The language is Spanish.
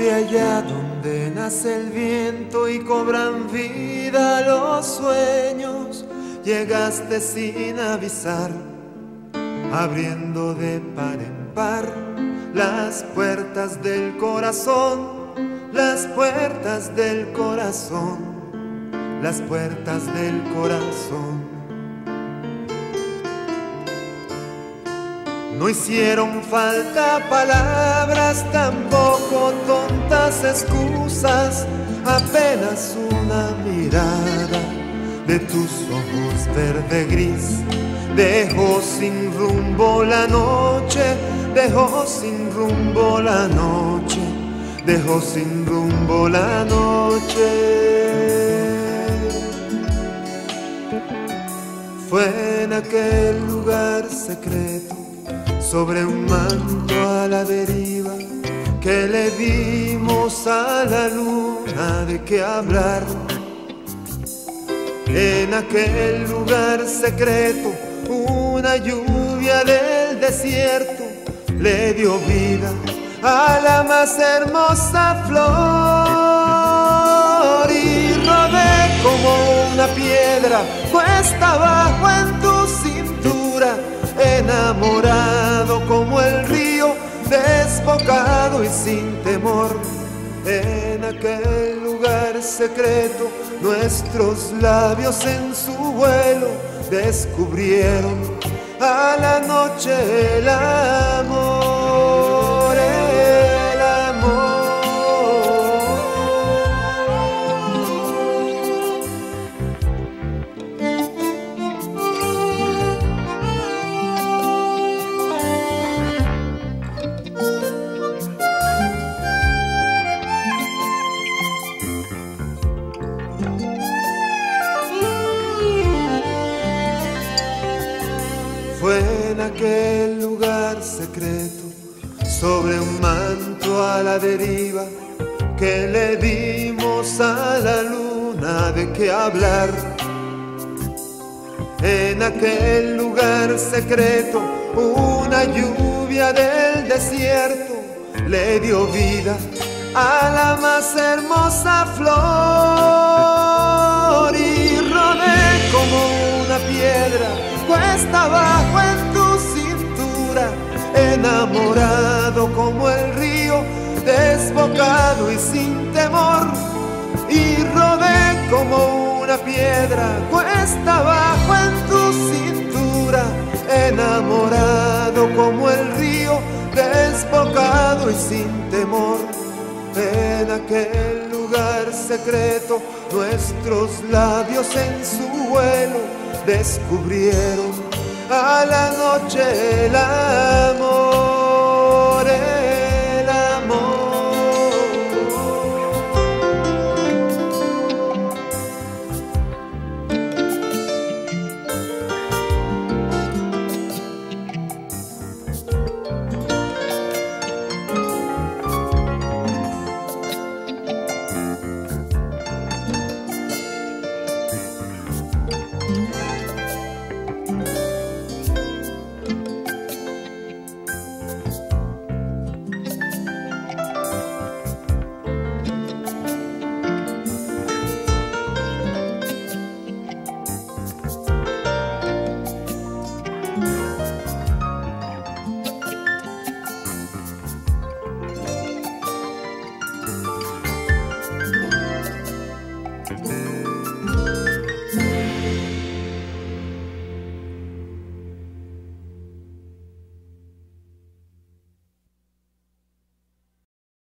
De allá donde nace el viento y cobran vida los sueños, llegaste sin avisar, abriendo de par en par las puertas del corazón, las puertas del corazón, las puertas del corazón. No hicieron falta palabras, tampoco tontas excusas, apenas una mirada de tus ojos verde gris. Dejó sin rumbo la noche, dejó sin rumbo la noche, dejó sin rumbo la noche. Fue en aquel lugar secreto, sobre un manto a la deriva, que le dimos a la luna de qué hablar. En aquel lugar secreto, una lluvia del desierto le dio vida a la más hermosa flor. Y rodé como una piedra cuesta abajo en tu cintura, enamorado como el río, desbocado y sin temor. En aquel lugar secreto, nuestros labios en su vuelo descubrieron a la noche el amor, el amor. Fue en aquel lugar secreto, sobre un manto a la deriva, que le dimos a la luna de qué hablar. En aquel lugar secreto, una lluvia del desierto le dio vida a la más hermosa flor. Y rodé como una piedra cuesta abajo en tu cintura, enamorado como el río, desbocado y sin temor. Y rodé como una piedra cuesta abajo en tu cintura, enamorado como el río, desbocado y sin temor. En aquel lugar secreto, nuestros labios en su vuelo descubrieron a la noche el amor.